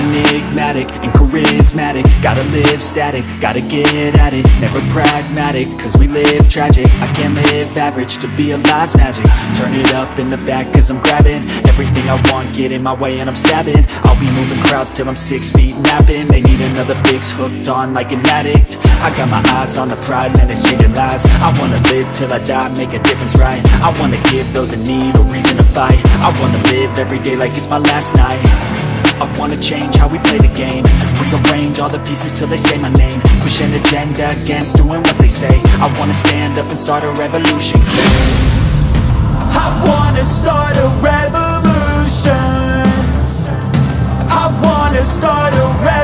enigmatic and charismatic. Gotta live static, gotta get at it. Never pragmatic, cause we live tragic. I can't live average, to be alive's magic. Turn it up in the back cause I'm grabbing everything I want, get in my way and I'm stabbing. I'll be moving crowds till I'm 6 feet napping. They need another fix, hooked on like an addict. I got my eyes on the prize and it's changing lives. I wanna live till I die, make a difference, right? I wanna give those in need a reason to fight. I wanna live every day like it's my last night. I wanna change how we play the game, rearrange all the pieces till they say my name. Push an agenda against doing what they say. I wanna stand up and start a revolution. I wanna start a revolution. I wanna start a revolution.